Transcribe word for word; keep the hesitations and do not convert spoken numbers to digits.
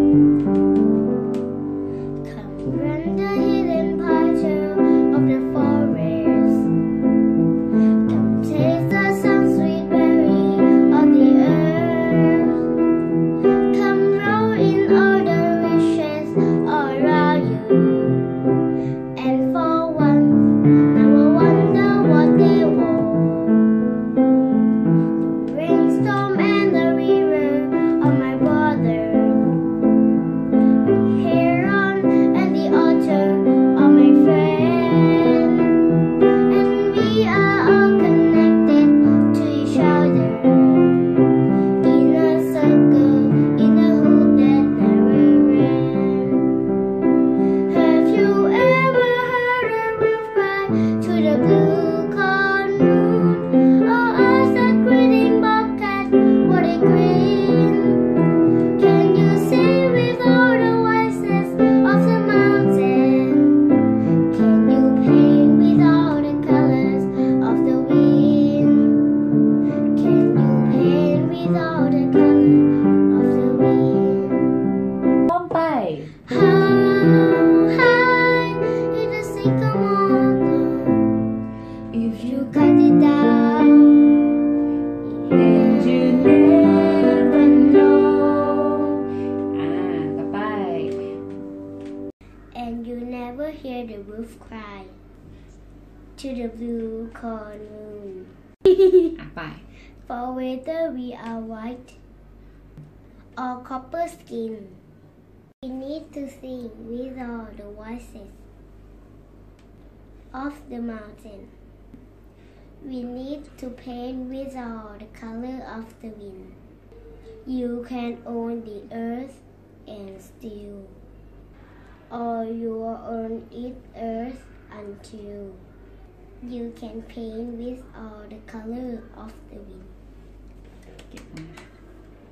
run the hidden pasture of the forest. Come taste the sun sweet berry of the earth. Come roll in all the riches all around you. And for once, never wonder what they were. The rainstorm and the river of my brother. If you cut it down, and you never know. Ah, ต่อไป And you never hear the wolf cry to the blue corn moon. อ่ะไป For whether we are white or copper skin, we need to sing with all the voices of the mountain. We need to paint with all the color of the wind. You can own the earth and still, or you own it earth until you can paint with all the color of the wind.